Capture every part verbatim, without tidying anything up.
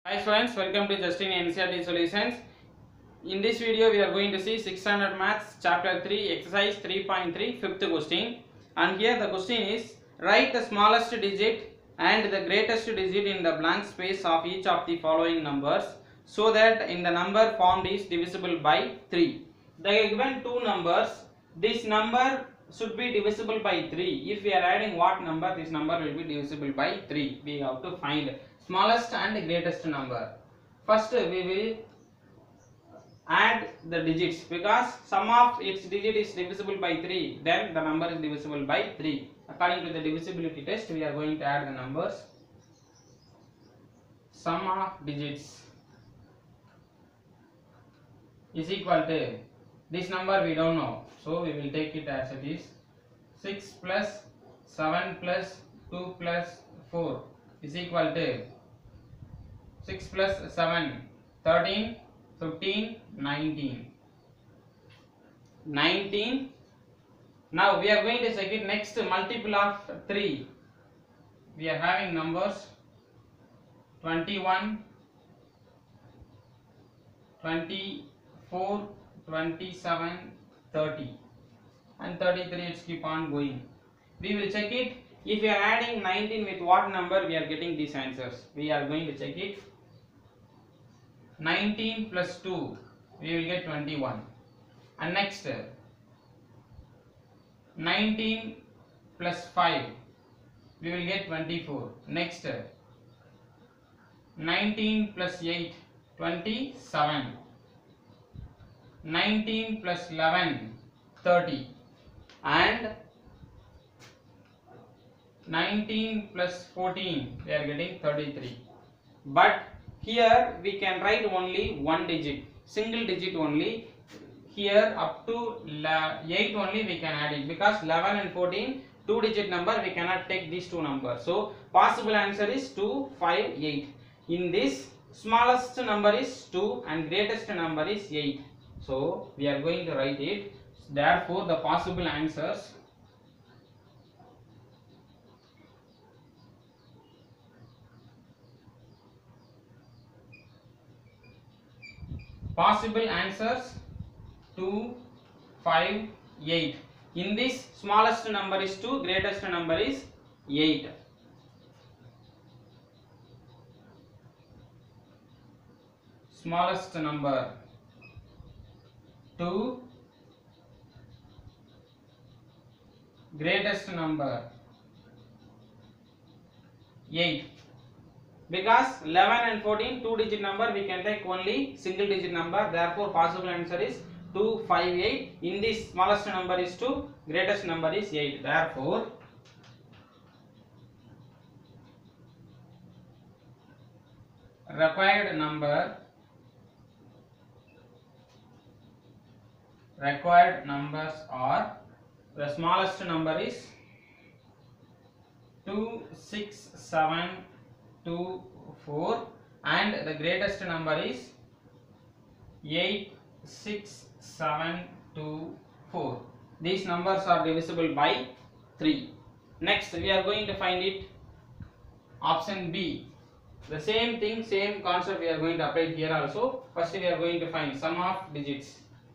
Hi friends, welcome to Justin N C E R T Solutions. In this video, we are going to see six hundred Maths Chapter three, Exercise three point three, fifth question. And here the question is, write the smallest digit and the greatest digit in the blank space of each of the following numbers, so that in the number formed is divisible by three. They are given two numbers. This number should be divisible by three. If we are adding what number, this number will be divisible by three. We have to find smallest and greatest number. First we will add the digits, because sum of its digit is divisible by three, then the number is divisible by three. According to the divisibility test, we are going to add the numbers. Sum of digits is equal to, this number we don't know, so we will take it as it is. Six plus seven plus two plus four is equal to six plus seven, thirteen, fifteen, nineteen. nineteen. Now we are going to check it next multiple of three. We are having numbers twenty-one, twenty-four, twenty-seven, thirty and thirty-three. It's keep on going. We will check it. If we are adding nineteen with what number, we are getting these answers. We are going to check it. nineteen plus two, we will get twenty-one. And next, nineteen plus five, we will get twenty-four. Next, nineteen plus eight, twenty-seven. nineteen plus eleven, thirty. And nineteen plus fourteen, we are getting thirty-three. But here we can write only one digit, single digit only. Here up to eight only we can add it, because eleven and fourteen, two digit number, we cannot take these two numbers. So possible answer is two, five, eight. In this, smallest number is two and greatest number is eight. So we are going to write it. Therefore the possible answers possible answers two, five, eight. In this, smallest number is two, greatest number is eight. Smallest number two, greatest number eight. Because eleven and fourteen, two digit number, we can take only single digit number. Therefore possible answer is two, five, eight. In this, smallest number is two, greatest number is eight. Therefore required number required numbers are, the smallest number is two, six, seven, two, four, and the greatest number is eight, six, seven, two, four. These numbers are divisible by three. Next we are going to find it. Option B. The same thing, same concept we are going to apply here also. First we are going to find sum of digits.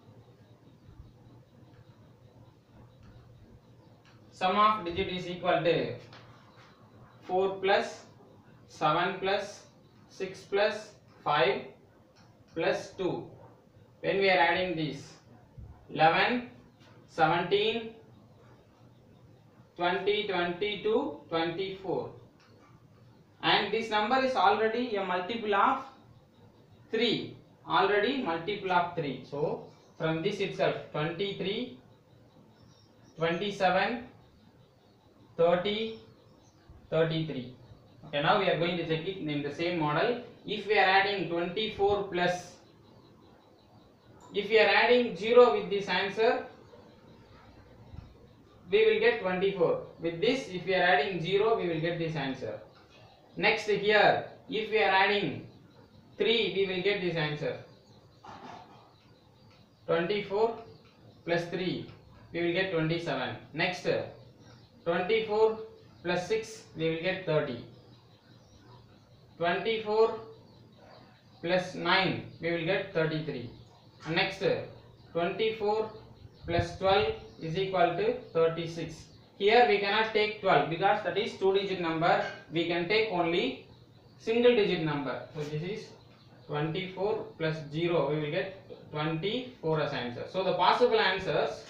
Sum of digit is equal to four plus seven plus six plus five plus two. When we are adding these, eleven, seventeen, twenty, twenty-two, twenty-four. And this number is already a multiple of three. Already multiple of three. So from this itself, twenty-three, twenty-seven, thirty, thirty-three. Okay, now we are going to check it in the same model. If we are adding twenty-four plus, if we are adding zero with this answer, we will get twenty-four. With this, if we are adding zero, we will get this answer. Next here, if we are adding three, we will get this answer. twenty-four plus three, we will get twenty-seven. Next, twenty-four plus six, we will get thirty. twenty-four plus nine, we will get thirty-three. And next, twenty-four plus twelve is equal to thirty-six. Here we cannot take twelve because that is two digit number. We can take only single digit number. So this is twenty-four plus zero, we will get twenty-four as answer. So the possible answers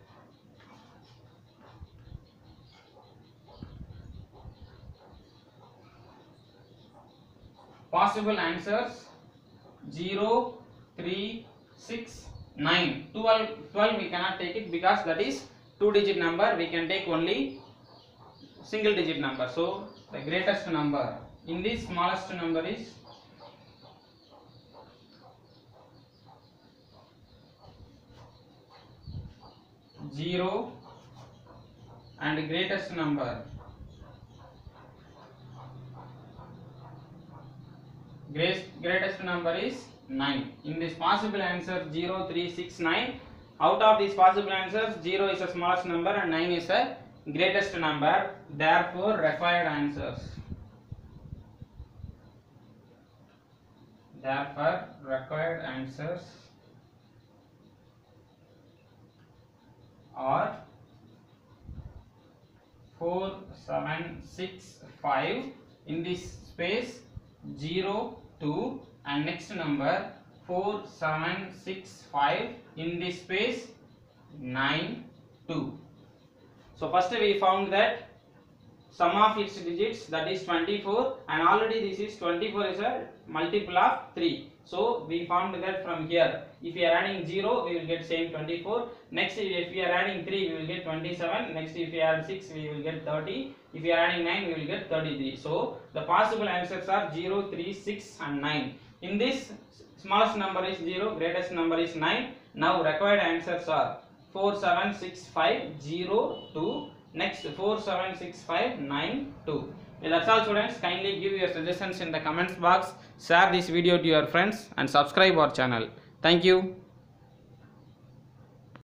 possible answers zero, three, six, nine. twelve, twelve we cannot take it because that is two digit number. We can take only single digit number. So the greatest number in this smallest number is zero and the greatest number greatest number is nine. In this possible answer zero, three, six, nine, out of these possible answers zero is the smallest number and nine is the greatest number. Therefore required answers therefore required answers are four, seven, six, five, in this space zero, two, and next number four, seven, six, five, in this space nine, two. So first we found that sum of its digits, that is twenty-four, and already this is twenty-four is a multiple of three. So we found that from here, if we are adding zero, we will get same twenty-four. Next, if we are adding three, we will get twenty-seven. Next, if we add six, we will get thirty. If we are adding nine, we will get thirty-three. So the possible answers are zero, three, six, and nine. In this, smallest number is zero, greatest number is nine. Now required answers are four, seven, six, five, zero, two. Next, four, seven, six, five, nine, two. Well, that's all students. Kindly give your suggestions in the comments box. Share this video to your friends and subscribe our channel. Thank you.